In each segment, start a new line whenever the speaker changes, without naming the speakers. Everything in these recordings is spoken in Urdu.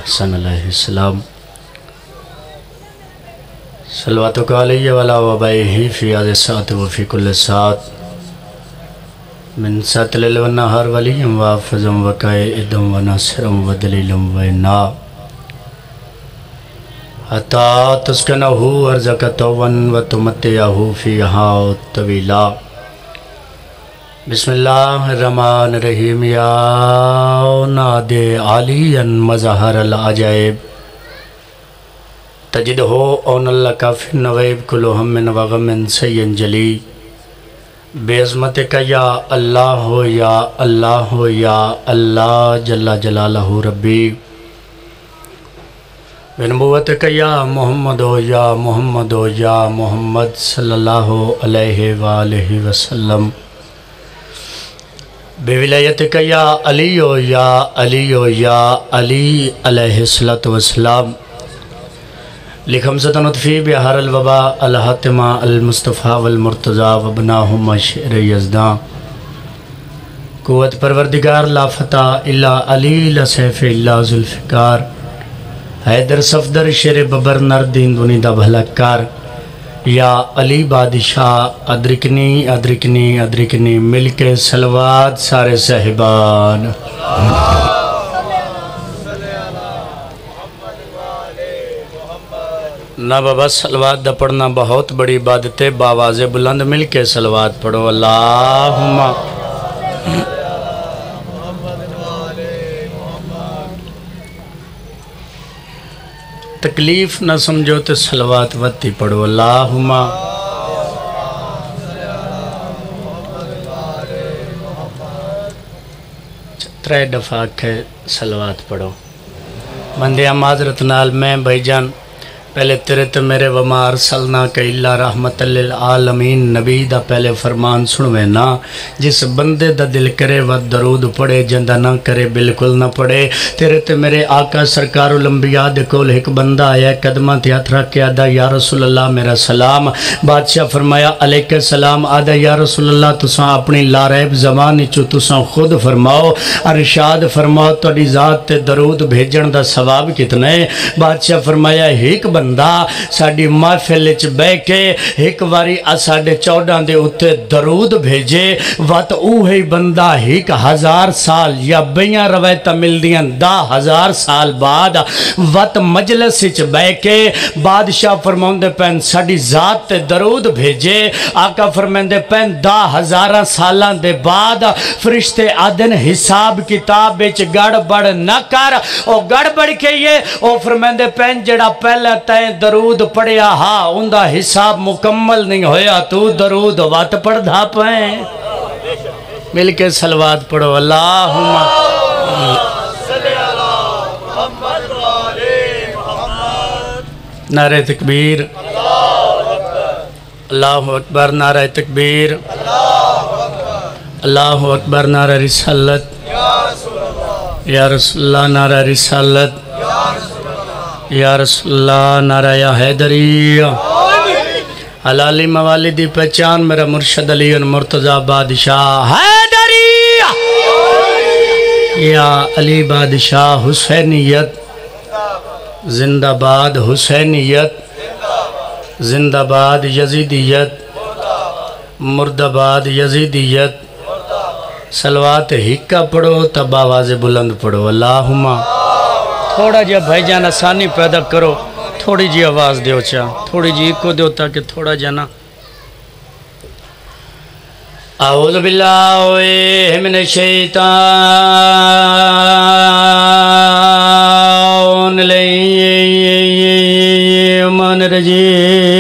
حسن علیہ السلام صلواتک علیہ وعلا وبائہ فی آدھ ساتھ وفی کل ساتھ من سات لیل و نہار ولیم وافظم وقائدم و ناصرم و دلیلم و انا حتی تسکنہو ارزکتون و تمتیہو فیہا طویلا بسم اللہ الرحمن الرحیم یا ناد علی مظہر العجائب تجدہو اون اللہ کا فی النویب کلو ہم من وغم سین جلی بے عظمتک یا اللہ ہو یا اللہ ہو یا اللہ جل جلالہ ربی بنبوتک یا محمد ہو یا محمد ہو یا محمد صلی اللہ علیہ وآلہ وسلم بے ولایتک یا علی ہو یا علی ہو یا علی علیہ السلام لخمسة نطفی بحر الوبا الحاتمہ المصطفیٰ والمرتضیٰ وبناہم شعر یزدان قوت پروردگار لا فتح الا علی لا سیف الا ذوالفقار حیدر صفدر شیر ببر نردین دونی دا بھلکار یا علی بادشاہ ادرکنی ادرکنی ادرکنی مل کے صلوات سارے صاحبان نہ بابا صلوات دا پڑھنا بہت بڑی عبادت ہے باواز بلند مل کے صلوات پڑھو اللہم تکلیف نہ سمجھو تو صلوات وتی پڑھو اللہم ترے دفعہ کے صلوات پڑھو بندیاں معذرت نال میں بھائی جان پہلے تیرے تو میرے وما ارسلنا کا اللہ رحمت للعالمین نبی دا پہلے فرمان سنوے نا جس بندے دا دل کرے و درود پڑے جندہ نہ کرے بالکل نہ پڑے تیرے تو میرے آقا سرکار الانبیاء دے کول ایک بندہ آیا قدمہ تیات رکھ کے آدھا یا رسول اللہ میرا سلام بادشاہ فرمایا علیہ السلام آدھا یا رسول اللہ تساں اپنی لاریب زبانی چو تساں خود فرماؤ ارشاد فرماؤ توڑی ذات تے درود بھیجن دا ثواب کتنے بادشاہ فرمایا ایک بندہ ساڑی محفل چ بے کے ایک واری ساڑے 14 دے اتے درود بھیجے وات اوہی بندہ 1000 سال یا بیاں روایتہ مل دیاں 10,000 سال بعد وات مجلس چ بے کے بادشاہ فرماؤندے پین ساڑی ذات تے درود بھیجے آقا فرماؤندے پین 10,000 سالان دے بعد فرشتے آدن حساب کتاب بچ گڑبڑ نہ کر او گڑبڑ کے یہ او فرماؤندے پین جڑا پہلے درود پڑھیا ہاں اندہ حساب مکمل نہیں ہویا تو درود وات پڑھ دھا پائیں مل کے صلوات پڑھو اللہم نعرہ تکبیر اللہ اکبر نعرہ تکبیر اللہ اکبر نعرہ رسالت یا رسول اللہ نعرہ رسالت یا رسول اللہ نعرہ یا حیدری حلالی موالدی پہچان میرا مرشد علی مرتضی بادشاہ حیدری یا علی بادشاہ حسینیت زندہ باد حسینیت زندہ باد یزیدیت مردہ باد یزیدیت صلوات ہکا پڑھو تب آواز بلند پڑھو اللہم تھوڑا جا بھائی جان آسانی پیدا کرو تھوڑی جی آواز دیو چاہ تھوڑی جی کو دیو تاکہ تھوڑا جانا اعوذ باللہ من الشیطان الرجیم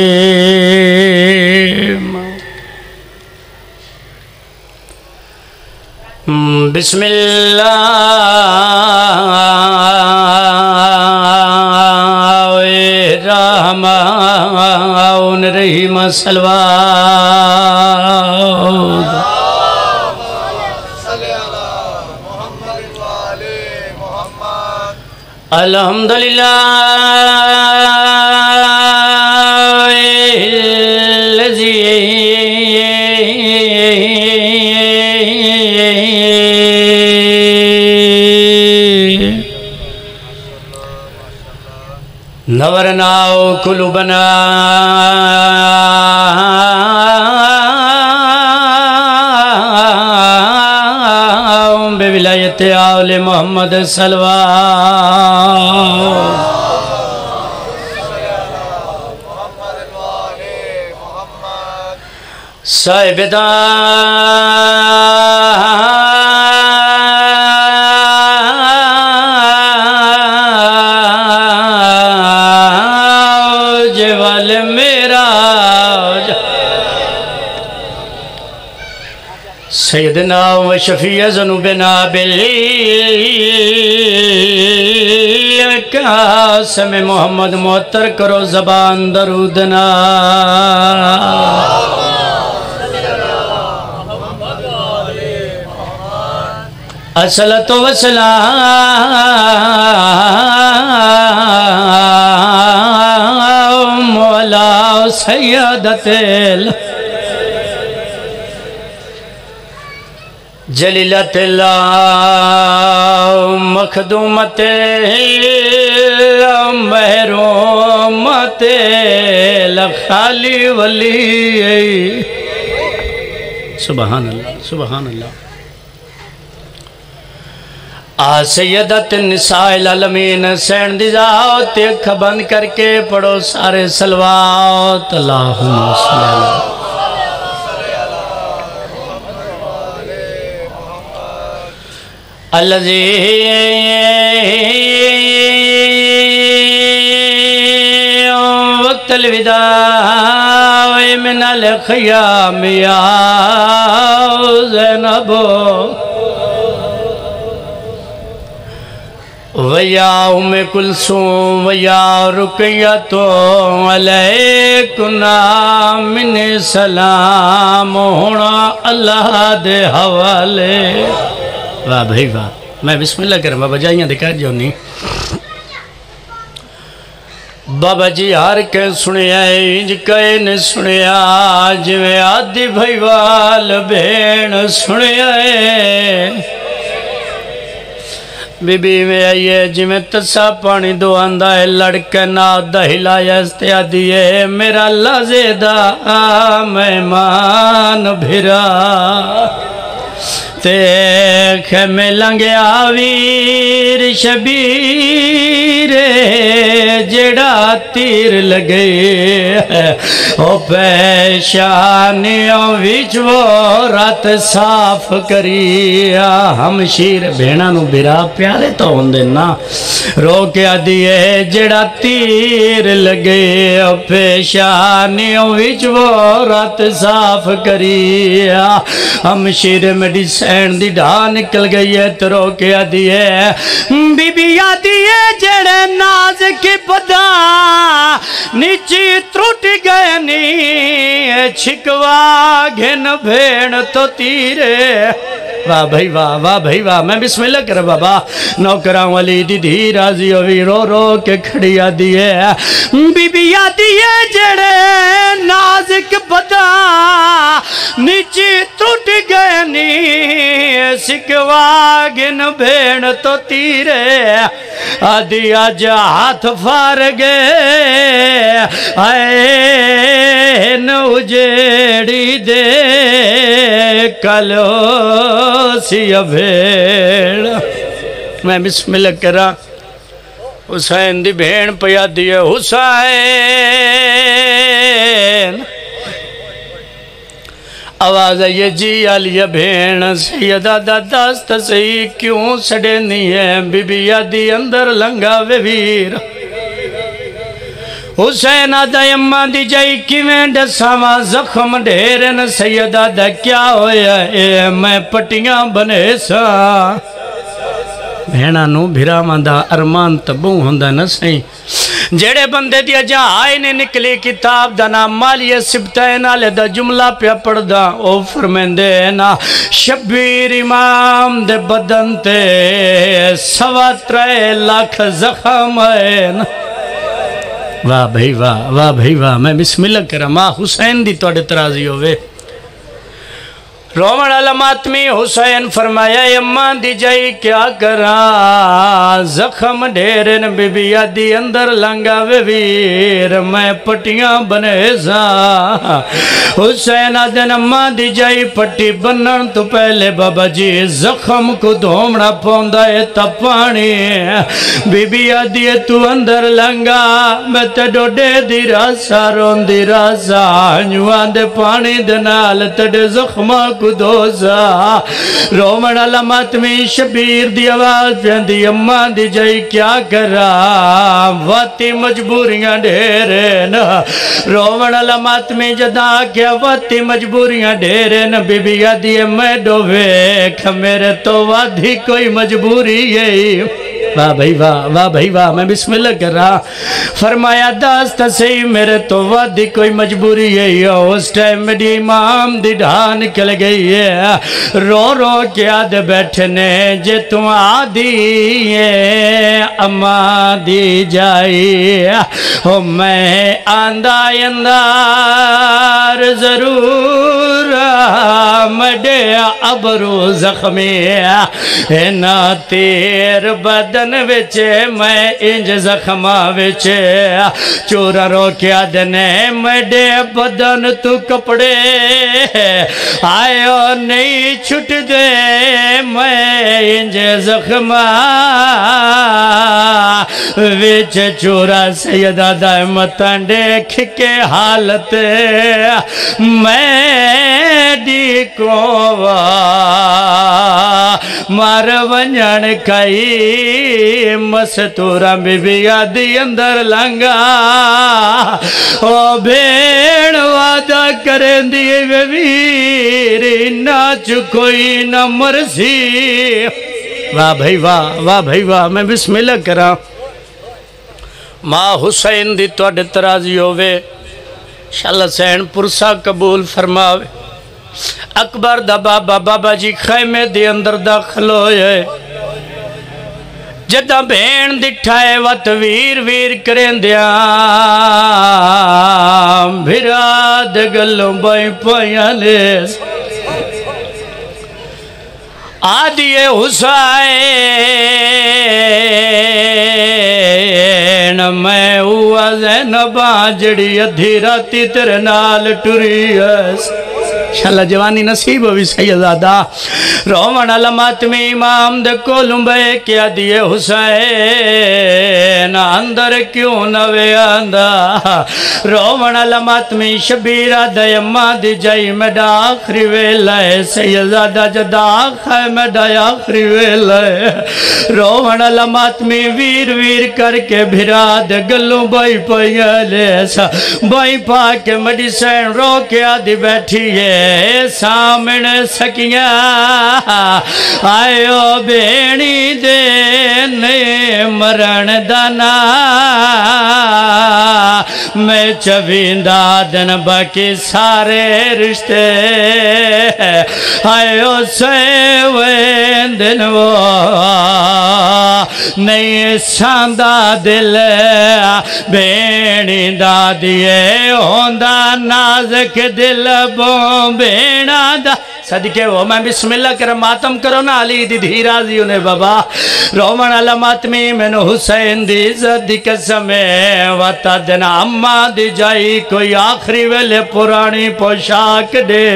بسم اللہ الرحمن الرحیم صلوات الحمدللہ نورناو قلوبنا بولایت آل محمد صلوات صاحب داج وال میراج سیدنا و شفیع ذنوبنا قاسم محمد معطر کرو زبان درودنا الصلاة والسلام على سيدة جلیلة الله مخدومة محرومة لخالی ولی سبحان اللہ سبحان اللہ سیدت النساء العالمین سین دی ذات اکھ بند کر کے پڑھو سارے صلوات اللہم صلی اللہ الذی وقت الوداع من الخیام یا زینبو وَيَا أُمِّ كُلْثُومَ وَيَا رُقَيَّةُ عَلَيْكُنَا مِنِ سلام ہونا اللہ دے حوالے واہ بھائی واہ میں بسم اللہ کروں بابا جائیاں دکھا جو نہیں بابا جی ہر کے سنیا انج کئے نے سنیا جویں آدھی بھائی وال بھین سنیا بی بی میں آئیے جی میں تسا پانی دو آندہ ہے لڑکے نادہ ہلایا استیادی ہے میرا لازیدہ مہمان بھرا دیکھ میں لنگے آویر شبیر جڑا تیر لگے او پیشانیوں ویچ وہ رات صاف کریا ہم شیر بھینا نو برا پیارے تو ہوندے نا رو کے آدھیے جڑا تیر لگے او پیشانیوں ویچ وہ رات صاف کریا ہم شیر میڈی سین دی ڈھا نکل گئی ہے ترو کے آدھیے بی بی آدھیے جڑے ناز کی پدا نیچی تروٹ گئے نی چھکوا گھن بھیڑ تو تیرے واہ بھائی واہ میں بسم اللہ کر بابا نوکران والی دی دی رازی ہوئی رو رو کے کھڑی آدھی ہے بی بی آدھی ہے جڑے نازک بدا نیچی ٹوٹ گئے نی سکوا گن بھیڑ تو تیرے آدھی آج ہاتھ فار گئے آئے نو جیڑی دے کلو سی بھیڑ میں بسم اللہ کرا حسین دی بھیڑ پیا دیئے حسین آواز ہے جی علیہ بھیڑ سیدہ دا داست سہی کیوں سڑے نہیں ہے بی بی یادی اندر لنگا ویر حسین آدھا اماں دی جائی کیویں ڈساواں زخم ڈھیرن سیدہ دا کیا ہویا اے میں پٹیاں بنے سا بھیڑا نو بھیرا ماندہ ارمان تبوں ہوندہ نہ سہیں جیڑے بندے دیا جہاں آئے نے نکلی کتاب دا نام مالی سبتائے نالے دا جملہ پیا پڑھ دا او فرمیندے نا شبیر امام دے بدن تے 3.25 لاکھ زخم ہے نا واہ بھائی واہ میں بسم اللہ کرا ماں حسین دی توڑے ترازی ہوئے رومن علماتمی حسین فرمایا اماں دی جائی کیا کرا زخم ڈھیرن بی بی آدھی اندر لنگا ویر میں پٹیاں بنے سا حسین آدھن اماں دی جائی پٹی بنن تو پہلے بابا جی زخم کو دھومڑا پوندا ہے تپانی بی بی آدھی تو اندر لنگا میں تڈو ڈے دی راسا رون دی راسا ہنجوان دے پانی دنال تڈے زخمہ کو دوزا رومن علامات میں شبیر دی آواز پیندی اماں دی جائی کیا کرا واتی مجبوریاں ڈھیرے نا رومن علامات میں جدا کیا واتی مجبوریاں ڈھیرے نا بی بی آدھی میں ڈویک میرے تو وادھی کوئی مجبوری ہے واہ بھائی واہ بھائی واہ میں بسم اللہ کر رہا فرمایا داست سے میرے تو وادی کوئی مجبوری ہے اس ٹائم میری امام دی ڈھان نکل گئی ہے رو رو کے آدھے بیٹھنے جے تم آدھی ہے اماں دی جائی ہو میں آندہ اندار ضرور مڈے ابرو زخمی ہے نا تیر بدن وچے میں انج زخمہ وچے چورا رو کیا دنے مڈے بدن تو کپڑے آئیو نہیں چھٹ دے میں انج زخمہ وچ چورا سیدہ دائمتن دیکھ کے حالت میں دی کووا مار ونجن کئی مستورا بی بی آدھی اندر لنگا او بھیڑ وعدہ کریں دیئے ویری ناچ کوئی نہ مرسی واہ بھائی واہ میں بسم اللہ کرا ماں حسین دی توڑ ترازی ہوئے شاللہ سین پرسا قبول فرماوے اکبر دا بابا جی خیمے دی اندر داخل ہوئے جدہ بین دٹھائے وات ویر کریں دیا بھراد گلوں بائی پائیاں لیس آدھی حسین میں ہوا زینباں جڑی ادھی راتی تیرے نال ٹری ہے انشاءاللہ جوانی نصیب ہوئی سیدادہ رومن علامات میں امام دے کولوں بے کیا دیئے حسین اندر کیوں نوے آندہ رومن علامات میں شبیرہ دے اماں دی جائی میڈا آخری ویلے سیدادہ جدا آخر میڈا آخری ویلے رومن علامات میں ویر کر کے بھرا دے گلوں بائی پائیا لیسا بائی پا کے مڈی سین رو کے آدھی بیٹھی ہے سامن سکیاں آئیو بینی دینے مرن دانا میں چوین دادن باقی سارے رشتے آئیو سیوین دن وہ نہیں ساندہ دل بینی دادیے ہوندہ نازک دل بوں بینا دا صدقے ہو میں بسم اللہ کرم ماتم کرو نا علی دی دھی راضی انہیں بابا رومن علامات میں نو حسین دی عزت دی قسمیں وطا دینا اماں دی جائی کوئی آخری ویلے پرانی پوشاک دے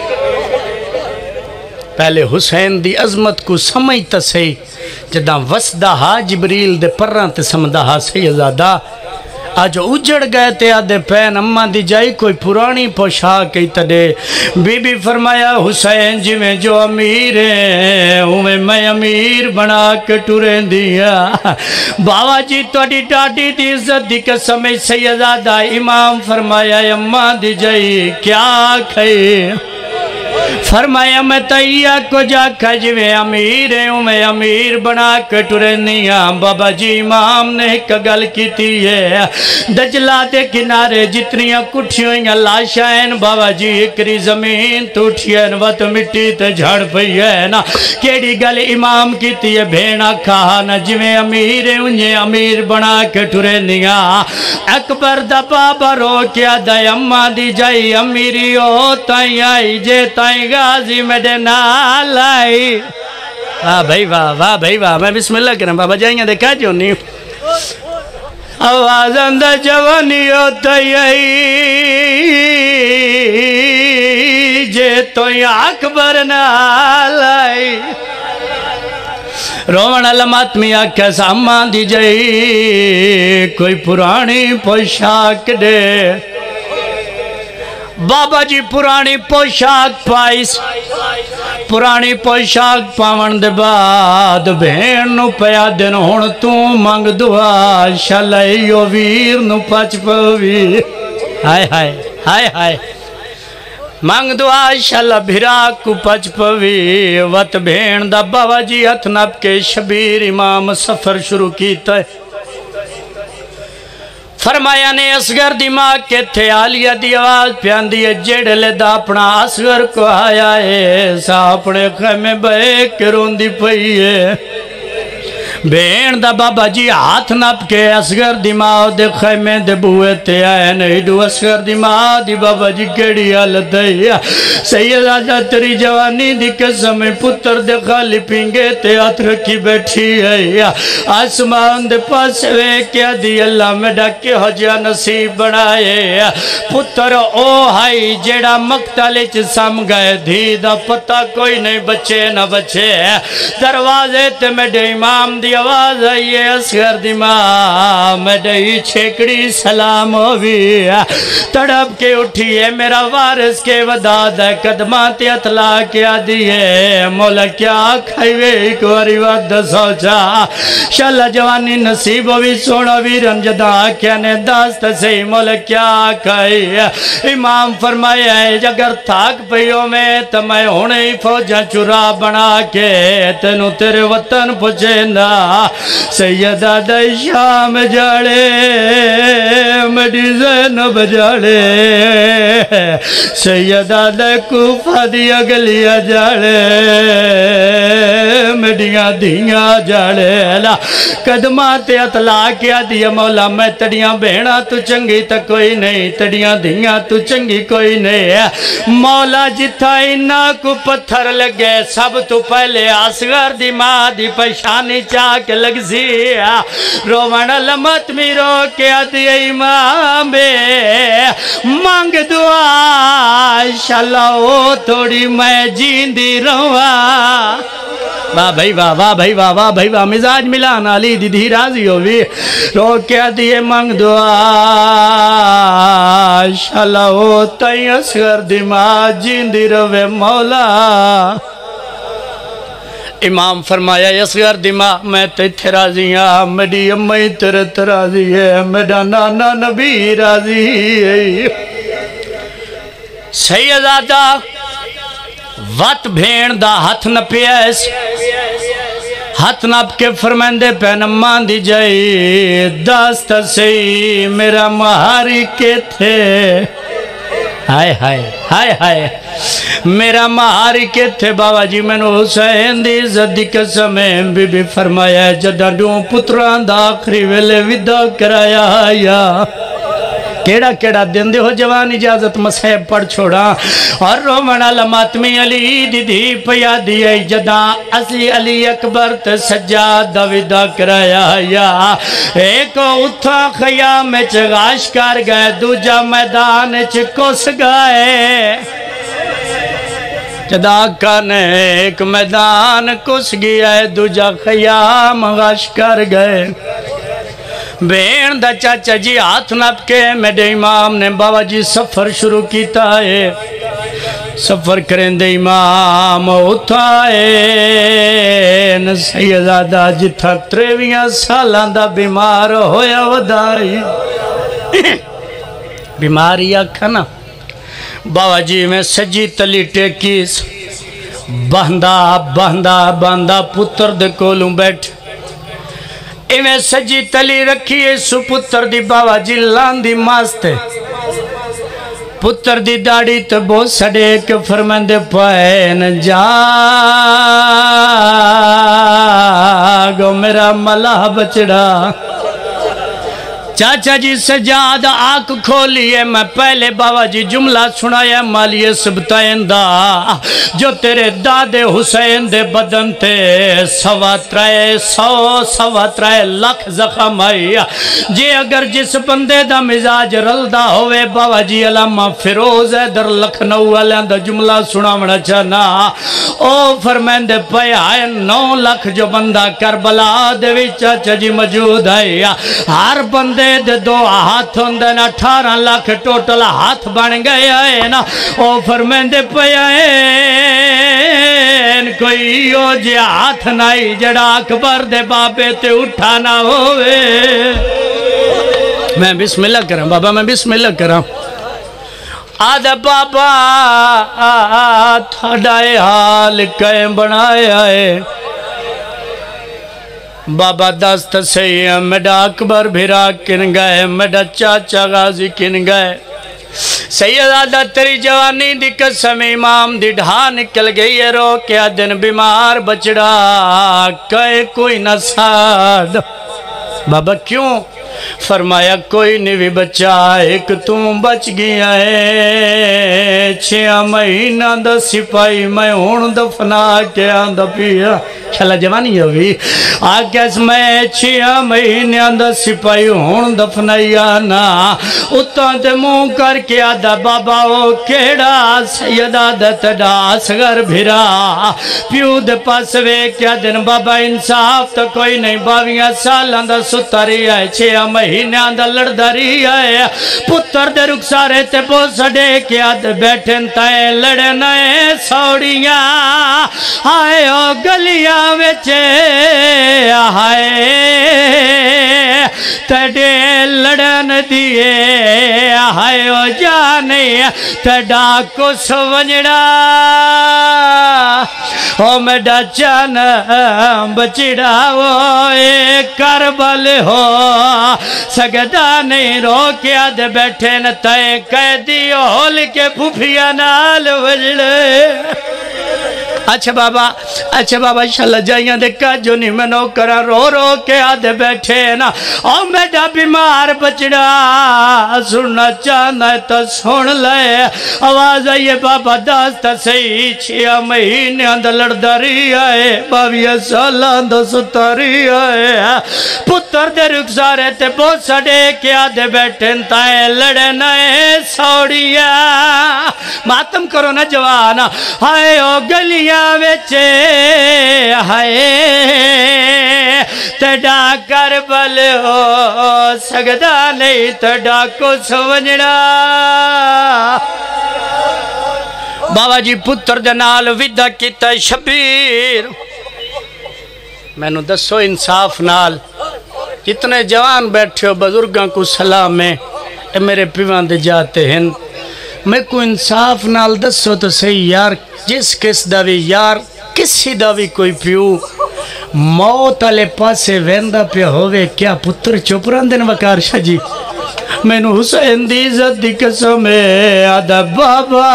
پہلے حسین دی عظمت کو سمجھتا سے جدہ وسدہ ہا جبریل دے پرانت سمدہ ہا سیدادہ آج اجڑ گئے تے آدھے پین اماں دی جائی کوئی پرانی پوشاک کی تڑے بی بی فرمایا حسین جی میں جو امیر ہیں میں امیر بنا کے ٹوریں دیا باوا جی توڑی ٹاٹی دی عزت دی قسم سیدادہ امام فرمایا اماں دی جائی کیا کھائی فرمایا میں تیہ کو جا کھجوے امیر ہوں میں امیر بنا کٹورنیاں بابا جی امام نے کگل کی تھی ہے دجلہ دے کنارے جتنیاں کٹھیویں لاشائیں بابا جی اکری زمین توٹھیں وط مٹی تے جھڑ پئی ہے نا کیڑی گل امام کی تھی ہے بھینا کھا نا جویں امیر انہیں امیر بنا کٹورنیاں اکبر دا بابا رو کیا دا اماں دی جائی امیری ہو تائیں آئی جے تائیں साईं गाजी मेरे नाल आई। वाह भाई वाह, वाह भाई वाह। मैं बिस्मिल्लाह करें बाबा जाइयां देखा जो नहीं आवाज अंदर जवानी होता जे तो अकबर नाल आई। रोवण लमातमी आख्या सामा दी जई कोई पुरानी पोशाक दे। बाबा जी पुरानी पोशाक पाइस। पुरानी पोशाक पावन दे बाद भेण नु पया दिन हुण तू मंग दुआ शलैयो वीर नु पच पवी। हाय हाय हाय हाय मंग दुआ शल भिरा कु पच पवी। वत भेण दा बाबा जी हथ नप के शबीर इमाम सफर शुरू कीता। फरमाया ने असगर दी मां के थे आलिया दी आवाज प्यांदी है जेड़े दा अपना असगर को आया है सा अपने खेमे बहे के रोंदी पई है। भेण दा बाबा जी हाथ नप के असगर दी मां दे खेमे दे बुए ते आए नहीं डू असगर दी मां दी बाबा जी केड़ी हालत है। सैयदा तेरी जवानी दी कसम पुत्र दे खाली पिंगे ते हाथ रखी बैठी है। आसमान दे पास वे क्या दी अल्लाह मेरा किहो जिहा नसीब बनाए। पुत्र ओ हाई जेड़ा मकतल च सम गए धी दा पता कोई नहीं बचे न बचे। दरवाजे ते मेरे इमाम दी आवाज आई है असगर दी मां मेरी छेकड़ी सलाम होवी। तड़प के उठी है मेरा वारिस के वदाद कदमा ते अतला के आदि है मोला क्या खाइवे एक बारी वद सोचा शाला जवानी नसीब होवी सोना वीरन जदा क्या ने दस्त से मोला क्या खाई। इमाम फरमाया है अगर थाक पियो में तो मैं हुणे ही फौजा चुरा बना के तेनू तेरे वतन पुछेंदा। सैयदा दा शाम जाले मेरी ज़ैनब जाले सैयदा दा कूफा दिया गलिया जाले मेरिया धिया जाले। कदमा ते अतला क्या दिया मौला मैं तड़िया भेड़ा तू चंगी तो कोई नहीं तड़िया धिया तू चंगी कोई नहीं। मौला जिथा इन्ना को पत्थर लगे सब तो पहले असगर दी मां दी परेशानी चाक लग सी। रोवण लमत मीरो के दिए इमाम मंग दुआ शाला ओ थोड़ी मैं जींदी रवा। वाह भाई वाह, वाह भाई वाह, वाह भाई वाह। मिजाज मिलान आली दीदी राजी होवी रो के दिए मंग दुआ शाला ओ तई असगर दी मां जींदी रवे मौला। इमाम फरमाया असगर दी मां मैं तेथे राजी हाँ मेरी अम्मा ही तेरे राजी है मेरा नाना नबी राजी है। सैयदा वत भेण दा हथ नपिया हथ नप के फरमांदे पैन अम्मा दी जाई दस्त सही मेरा महारी के थे। हाय हाय हाय हाय मेरा महार के थे बाबा जी मैनू हुसैन दी इज्जत दी कसम बीबी फरमाया जदा दू पुत्रां दा आखिरी वेले विदा कराया या केड़ा केड़ा दिन दे हो जवान इजाजत मसहब पढ़ छोड़ा। और रोमना लमातमी अली दीदी पया दिए जदा असली अली अकबर ते सज्जाद दा विदा कराया या एक उठा खयाम च गाश कर गए दूजा मैदान च कुस गए। जदा ने एक मैदान कुस गया है दूजा खयाम गाश कर गए। भेण दा चाचा जी हाथ नप के मेरे इमाम ने बाबा जी सफर शुरू किया है। सफर करेंदे इमाम उठाए सैयदा जिथा 23 सालां दा बीमार होया वधाई बीमारी आखा ना बाबा जी में सजी तली टेकीस बंदा बंदा बंदा पुत्र दे कोलों बैठ इवें सजी तली रखी सुपुत्र दी बाबा जी लांदी मस्त पुत्र दी दाढ़ी तो बहुत सड़े के फरमांदे पैन जागो मेरा मलाह बचड़ा چاچا جی سجاد آنکھ کھولیے میں پہلے بابا جی جملہ سنایا مالیے سبتائیں دا جو تیرے دادے حسین دے بدن تے 100 لاکھ زخم آئی جی اگر جس بندے دا مزاج رلدہ ہوئے بابا جی علامہ فیروز در لکھنؤ والیاں دا جملہ سناونا چاہنا او فرمین دے پہ آئے 9 لاکھ جو بندہ کربلا دے وی چاچا جی موجود ہے ہر بندے دے 2 ہاتھ ہوندے نا 18 لاکھ ٹوٹل ہاتھ بن گئے آئے نا او فرمین دے پہ آئے کوئی او جی ہاتھ نائی جڑا اکبر دے بابے تے اٹھانا ہوئے میں بسم اللہ کرم بابا میں بسم اللہ کرم آدھا بابا تھاڑائے حال کہیں بنائے آئے بابا دست سہی میڈا اکبر بھیرا کن گئے میڈا چاچا غازی کن گئے سیدہ تیری جوانی دی قسم امام دی ڈھا نکل گئی ہے رو کیا دن بیمار بچڑا کہے کوئی نہ ساد بابا کیوں فرمایا کوئی نہیں بچہ ایک تم بچ گیا ہے 6 مہینہ دا سپائی میں ہون دفنا کے آندھا پیا چلا جوانی ہوئی آکیس میں 6 مہینہ دا سپائی ہون دفنایا نا اتاں تے منہ کر کے آدھا بابا او کیڑا سیدہ دا تڑا سگر بھیرا پیو دے پاس وے کیا دن بابا انصاف تا کوئی نہیں 22 سالاں دا ستاری ہے 6 مہینہ دا لڑداری ہے پتر دے رخسارے تے بو سڑے کیا دے بیٹھن تائے لڑنے سوڑیاں آئے او گلیاں وچے آئے تڑے لڑن دیئے آئے او جانے تڑا کو سونجڑا او میڈا چان بچڑا وہ ایک کربل ہو سگدہ نہیں رو کیا دے بیٹھے نہ تائے قیدی ہول کے پھوپیا نال وجڑے اچھا بابا انشاءاللہ جائیاں دیکھا جو نہیں میں نو کرا رو رو کے آدھے بیٹھے نا او میڈا بیمار بچڑا سننا چاہنا ہے تو سن لے آواز آئیے بابا داستا صحیح 6 مہینے اندر لڑداری آئے 22 سالہ اندر ستاری آئے پتر دے رخسارے تے بہت سڑے کے آدھے بیٹھے تائے لڑنے سوڑیا ماتم کرو نا جوانا ہائے او گلیاں ویچے ہائے تڑا کربل ہو سگدہ نہیں تڑا کو سونجڑا بابا جی پتر دنال ویدہ کیتا شبیر میں نو دسو انصاف نال جتنے جوان بیٹھے ہو بزرگاں کو سلام میں اے میرے پیوان دے جاتے ہیں میں کو انصاف نال دسو تو صحیح یار جس کس داوی یار کسی داوی کوئی پیو موت علی پاسے ویندہ پہ ہوئے کیا پتر چپران دن وکار شاہ جی میں نو حسین دی عزت دی قسم ہے آدھا بابا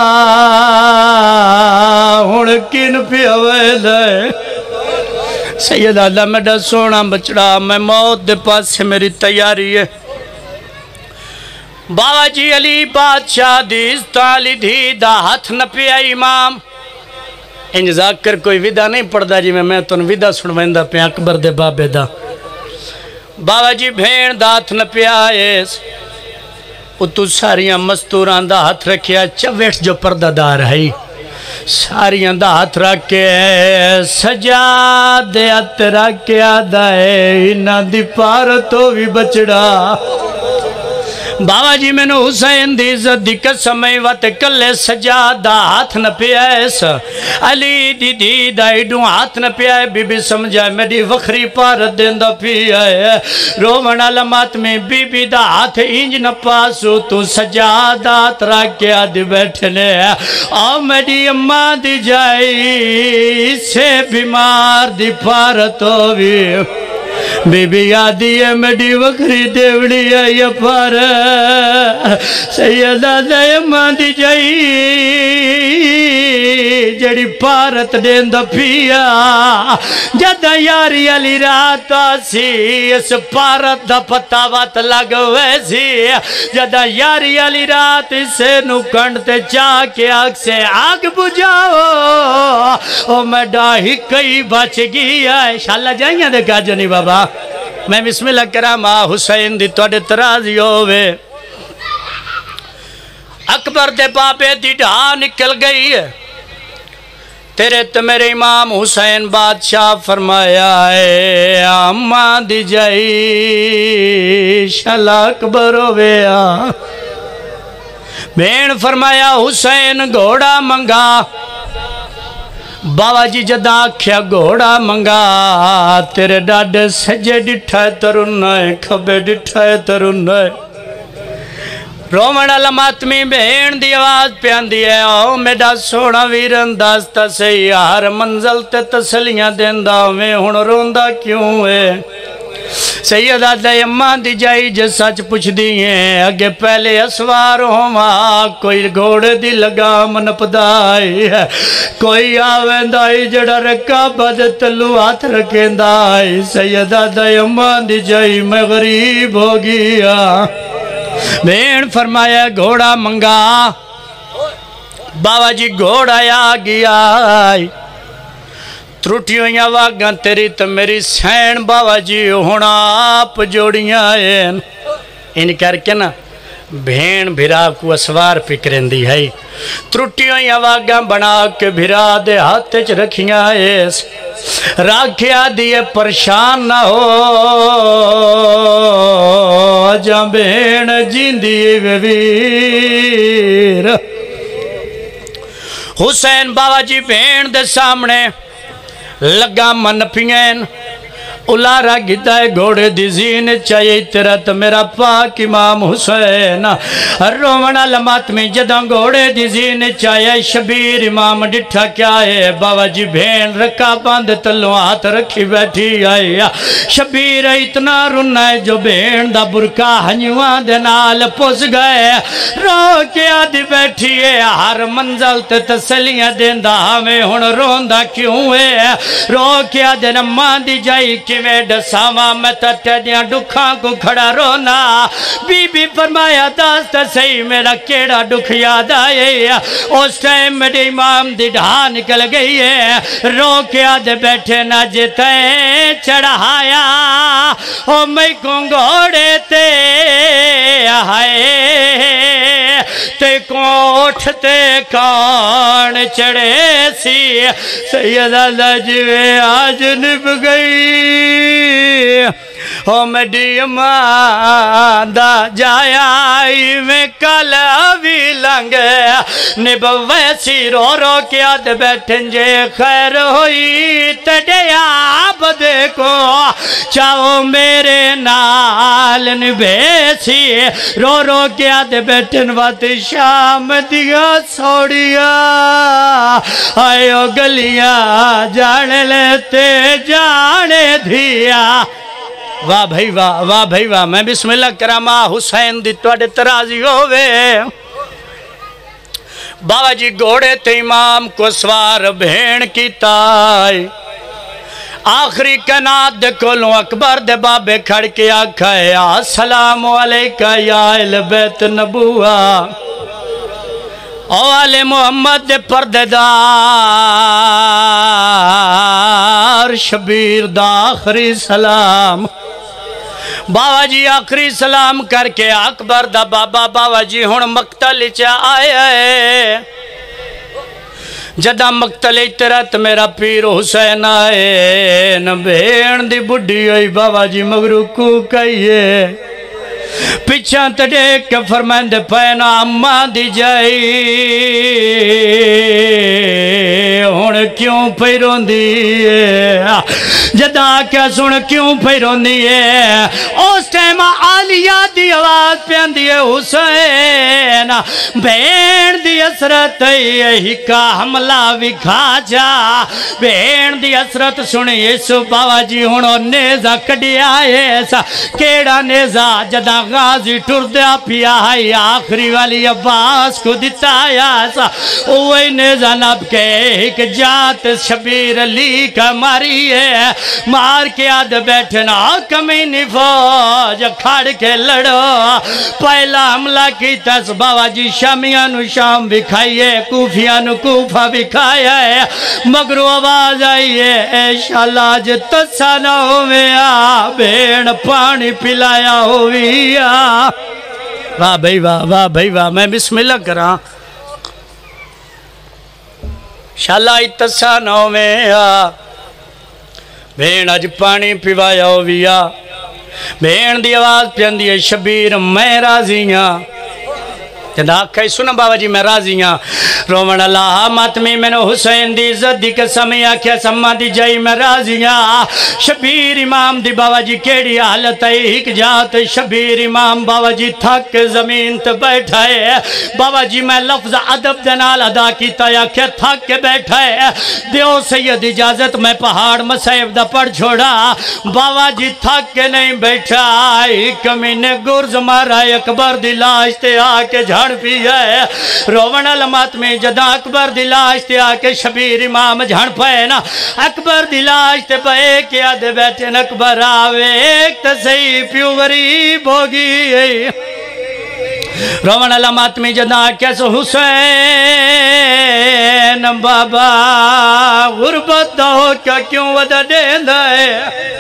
ہون کن پہ ہوئے دے سید اللہ میڈا سونا بچڑا میں موت دے پاسے میری تیاری ہے بابا جی علی بادشاہ دیز تالی دی دا ہاتھ نہ پیا امام انجزاک کر کوئی ویدہ نہیں پڑھ دا جی میں تون ویدہ سنویندہ پہ اکبر دے بابے دا بابا جی بھین دا ہاتھ نہ پیا ایس اتو ساریاں مستوران دا ہاتھ رکھیا چویٹ جو پردہ دار ہے ساریاں دا ہاتھ رکھے سجاد ہاتھ رکھے آدھائے انہ دی پارتو بھی بچڑا بابا جی میں نے حسین دی عزت دی قسم وقت کلے سجادہ ہاتھ نہ پیائس علی دی دی دائیڈوں ہاتھ نہ پیائے بی بی سمجھائے میری وکھری پارت دیندہ پیائے رومن علامات میں بی بی دا ہاتھ انج نہ پاسو تو سجادہ ہاتھ راکے آدھی بیٹھنے آو میری اماں دی جائی سے بیمار دی پارت ہوئی بی بی آدھی ہے میری وکری دیوڑی ہے یہ پار سیدہ دائمان دی جائی جڑی پارت دین دا پیا جدہ یاری علی رات آسی اس پارت دا پتہ وات لگ ویسی جدہ یاری علی رات اسے نو کنڈتے چاہ کے آگ سے آگ بجھاؤ او میں ڈاہی کئی بچ گیا انشاءاللہ جائیں دیکھا جنی بابا میں بسم اللہ کرام حسین دی توڑے ترازی ہوئے اکبر دے بابے دی ڈھا نکل گئی ہے تیرے تو میرے امام حسین بادشاہ فرمایا ہے اماں دی جائی شالا اکبر ہویا بین فرمایا حسین گھوڑا منگا بابا جی جدا کھیا گھوڑا منگا تیرے ڈاڈے سجے ڈٹھائے ترنائے کھبے ڈٹھائے ترنائے رومن علماتمی بہن دی آواز پیان دی ہے او میڈا سوڑا ویرن داستا سے یار منزل تے تسلیاں دیندہ میں ہن روندہ کیوں ہے سیدہ دیمہ دی جائی جو سچ پوچھ دیئے اگے پہلے اسوار ہوا کوئی گھوڑے دی لگام نپدائی ہے کوئی آویندائی جڑا رکا بد تلو ہاتھ رکھیندائی سیدہ دیمہ دی جائی میں غریب ہو گیا بین فرمایا گھوڑا منگا بابا جی گھوڑا آ گیا ترٹیوں یا واگاں تیری تو میری سین بابا جی ہونا آپ جوڑیاں ہیں ان کر کے نا بھین بھرا کو اسوار فکریں دی ہے ترٹیوں یا واگاں بنا کے بھرا دے ہاتھ چ رکھیاں ایس راکھیا دیئے پریشان نہ ہو جاں بھین جیندی ویر حسین بابا جی بھین دے سامنے لگا من پھینگین الارا گیتا ہے گھوڑے دی زین چاہیے تیرا تو میرا پاک امام حسین رومن علمات میں جداں گھوڑے دی زین چاہیے شبیر امام ڈٹھا کیا ہے بابا جی بھین رکا باندھ تلو ہاتھ رکھی بیٹھی آئی شبیر اتنا رنہ ہے جو بھین دا برکا ہنیوان دے نال پوس گئے رو کے آدھی بیٹھی ہے ہر منزل تے تسلیاں دیندہ ہمیں ہن روندہ کیوں ہے رو کے آدھی نمان دی جائی کہ میں ڈساما میں تٹھے دیاں ڈکھاں کو کھڑا رونا بی بی فرمایا داستا صحیح میرا کیڑا ڈکھ یاد آئے اس ٹائم میرے امام دی ڈھا نکل گئی ہے رو کے آدھے بیٹھے نہ جتے چڑھایا او میں کنگوڑے تے آئے تے کوٹھتے کان چڑھے سی سیدہ لجوے آج نب گئی او میڈی امان دا جایا میں کل بھی لنگے نب ویسی رو رو کے آدھ بیٹھن جے خیر ہوئی تڑے آپ دیکھو چاہو میرے نال نبیسی رو رو کے آدھ بیٹھن وات شام دیا سوڑیا آئیو گلیاں جانے لیتے جانے دھیا واہ بھائی واہ واہ بھائی واہ میں بسم اللہ کرامہ حسین دی توڑے ترازی ہوئے بابا جی گھوڑے تے امام کو سوار بھین کی تائی آخری کنات دے کولوں اکبر دے بابے کھڑ کے آکھا ہے السلام علیکہ یا اہل بیت نبوہ آل محمد دے پردے دار شبیر دا آخری سلام بابا جی آخری سلام کر کے اکبر دا بابا جی ہون مقتل چا آئے جدہ مقتل اترت میرا پیر حسین آئے نبین دی بڑھی ہوئی بابا جی مگرو کو کہیے پچھاں تڑیک کے فرمائندے پینا اماں دی جائی ہون کیوں پیرون دیئے جدا کیا سن کیوں پیرون دیئے اس ٹائم آلی आलिया दी आवाज पैंदी है हुसैन भेण दी असरत यही का हमला विखा जा भेण दी असरत सुनी यसु बाबा जी हुणो नेजा कढ़िया है सा केड़ा नेजा जदा गाजी टुरदा पिया है आखिरी वाली अब्बास को दिता या सा ओए नेजा नब के एक जात शबीर अली का मारी है मार के आद बैठना कमीनी फौज खड़ के लड़ो पहला हमला कीता बाबा जी शामिया नु शाम विखाइए कूफिया नु कूफा विखाया है मगरू आवाज आई है शाला ज तसा न होवे आ भेण पानी पिलाया होविया वाह भाई वाह वाह भाई वाह मैं बिस्मिल्लाह करा शाला तसा न होवे आ भेण अज पानी पिवाया होविया भेण दी आवाज पेंदी है शबीर मैं राजी हाँ आखा सुन बाबा जी मैं राजी हाँ रोवण अल्लाह मातमी मैंने हुसैन दी इज्जत दी कसम आख्या सम्मा दी जाई मैं राजी हाँ शबीर इमाम दी बाबा जी केड़ी हालत है एक जात शबीर इमाम बाबा जी थक के जमीन ते बैठा है बाबा जी मैं लफ्ज अदब दे नाल अदा कीता आख्या थक के बैठा है दियो सैयद इजाजत मैं पहाड़ मसैब दा पढ़ छोड़ा बाबा जी थक के नहीं बैठा एक महीने गुर्ज मारा अकबर दी लाश ते आके झाड़ पी है रोवण अलमत में जदा अकबर दी लाश ते आके शबीर इमाम झड़ पे ना अकबर दी लाश ते पे के आदे बैठे न अकबर आवे एक तो सही प्यू गरीब होगी रोवण अलमत में जदा कैसे हुसैन बाबा गुरबत हो क्या क्यों वदा देंदा है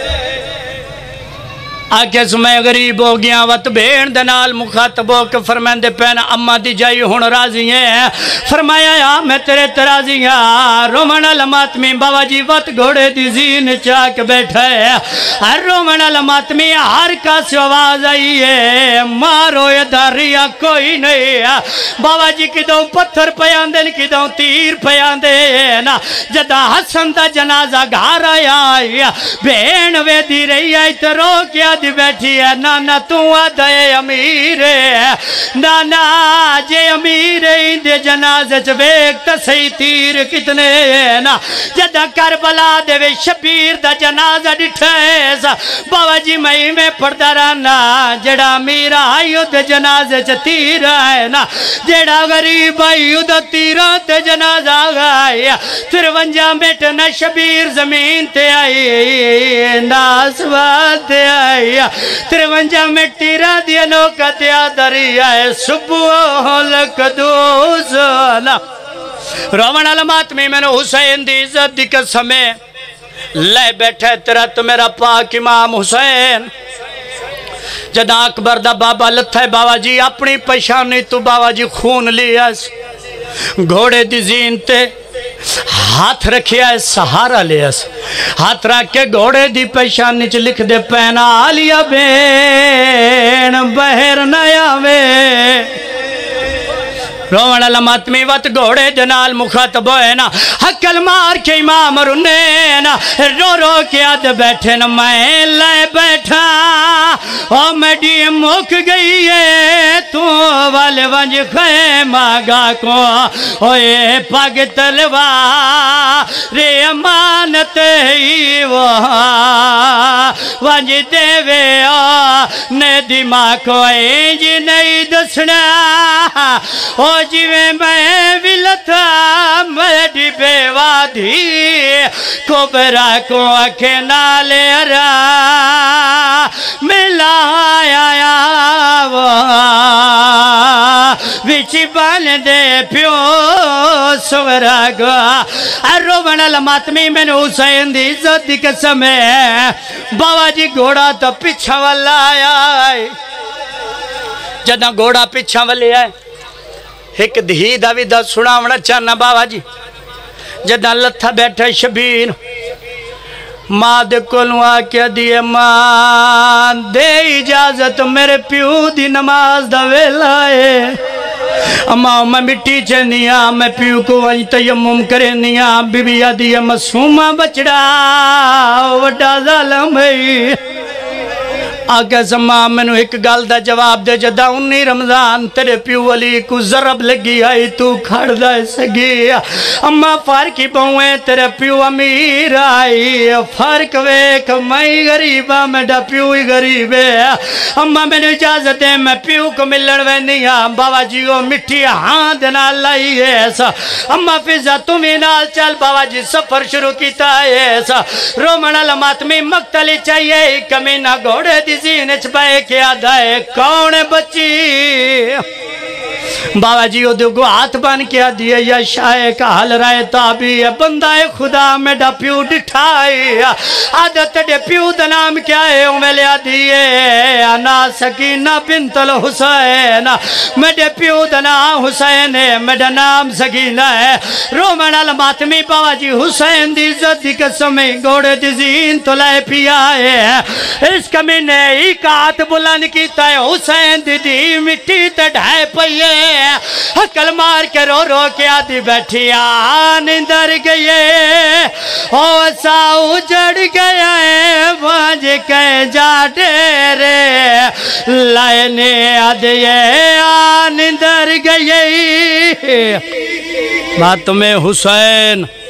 आके मैं गरीब हो गया वत भेण दे नाल मुखातब हो के फरमांदे पैन अम्मा दी जाई हुण राजी है फरमाया या मैं तेरे तराजी हाँ रोमन अलमातमी बाबा जी वत घोड़े दी जीन चाक बैठा है हर रोमन अलमातमी हर का आवाज आई है मारो ये दारिया कोई नहीं है बाबा जी किदों पत्थर पयांदे किदों तीर पयांदे ना जदा हसन दा जनाजा घर आया भेण वेदी रही है तो रो क्या बैठी है नाना तू आदे अमीर नाना जे अमीर इंदे जनाजे च वेख त सही तीर कितने ना जदा करबला दे शबीर दा जनाजा डिठा है बाबा जी मई में पढ़दा रहना जेड़ा अमीर आई उदे जनाजे च तीर है ना जेड़ा गरीब आई उदा तीर ते जनाजा आया 53 बेटे न शबीर जमीन ते आई नासवाद आई 53 में तीरा दिया नौका त्या दरिया है सुबह लक दूसना रोमन अलमात में मैंने हुसैन दी इज्जत दी कसम ले बैठे तेरा तो मेरा पाक इमाम हुसैन जदा अकबर दा बाबा लथा बाबा जी अपनी पहचानी तू बाबा जी खून लिया घोड़े दी जीन ते हाथ रखिया सहारा लिया हाथ रख के घोड़े दी पहचानी च लिख दे पैना आलिया बेन बहर नया वे रोवण अलमातमी वत घोड़े दे नाल मुखातब है ना हकल मार के इमाम रुने ना रो रो के आद बैठे न मैं ले बैठा ओ मेडी मुक गई है तू वाले वंज खैमा गा को ओए पग तलवा रे अमानत ही वो वंज देवे ने दिमाग को इंज नहीं दसना ओ जिवे मैं विलथा मेरी बेवादी कोबरा को आखे नाले रा मिलाया वो बिच बन दे प्यो सुवरा गो रोवण अलमातमी मैंने हुसैन दी इज्जत दी कसम है बाबा जी घोड़ा तो पिछा वाला आया जदा घोड़ा पिछा वाले आए एक धी दा भी दस सुनावना चाहना बाबा जी जदा लथा बैठा शबीर मां दे कोलों आके दिए मां दे इजाजत मेरे प्यू दी नमाज दा वेला है अम्मा मैं मिट्टी चनिया मैं प्यू को वही तयम्मुम करनिया बीबी आदि मसूमा बचड़ा वड्डा जालम है آگے زماں میں ایک گل دا جواب دے جدا 19 رمضان تیرے پیو علی کو ضرب لگی آئی تو کھڑ دے سگی اماں فارکی بہویں تیرے پیو امیر آئی فرق ویک میں غریبہ میڈا پیو ہی غریب ہے اماں میں نے اجازت ہے میں پیو کو ملن وے نہیں ہاں بابا جی وہ مٹھی ہاں دینا لائی ایسا اماں فضا تمہیں نال چل بابا جی سفر شروع کیتا ہے ایسا رومن علماتمی مقتلی چاہیے کمینہ گھوڑے دی زینچ بائے کیا دائے کون بچی بابا جی ادھو ہاتھ بان کیا دیئے یا شاہ کا حل رائے تابی بندہ خدا میں ڈا پیو ڈٹھائی عادت ڈے پیو دنام کیا ہے میں لیا دیئے انا سکینہ بنت الحسین میں ڈے پیو دنام حسین ہے میں ڈا نام سکینہ ہے رومن علماتمی بابا جی حسین دی عزت دی قسمیں گوڑے دی زین تو لائے پیا ہے اس کمینے ایک ہاتھ بلند کیتا ہے حسین دی مٹی تے ڈھائے پئیے حکل مار کے رو رو کے آدھی بیٹھی آن اندر گئے او ساؤ جڑ گیا ہے بانج کے جا ڈیرے لائنے آدھیے آن اندر گئے بات میں حسین